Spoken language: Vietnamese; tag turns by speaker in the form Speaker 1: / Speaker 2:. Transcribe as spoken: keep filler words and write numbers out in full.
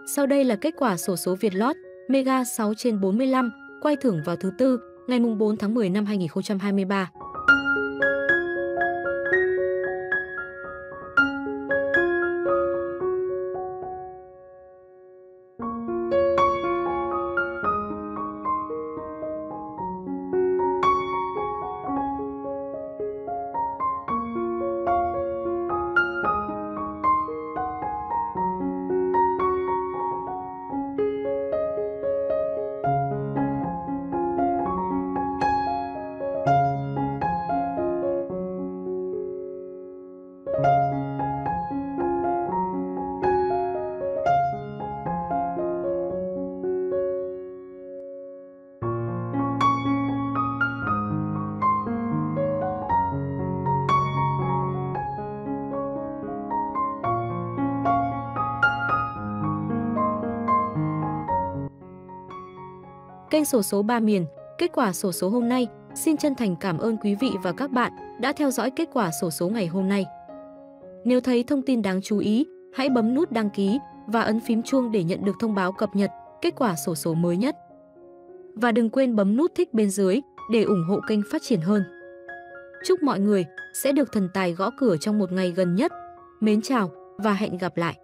Speaker 1: Sau đây là kết quả xổ số Vietlott Mega sáu trên bốn mươi lăm quay thưởng vào thứ Tư, ngày bốn tháng mười năm hai nghìn không trăm hai mươi ba. Kênh xổ số ba miền, kết quả xổ số hôm nay. Xin chân thành cảm ơn quý vị và các bạn đã theo dõi kết quả xổ số ngày hôm nay. Nếu thấy thông tin đáng chú ý, hãy bấm nút đăng ký và ấn phím chuông để nhận được thông báo cập nhật kết quả xổ số mới nhất. Và đừng quên bấm nút thích bên dưới để ủng hộ kênh phát triển hơn. Chúc mọi người sẽ được thần tài gõ cửa trong một ngày gần nhất. Mến chào và hẹn gặp lại!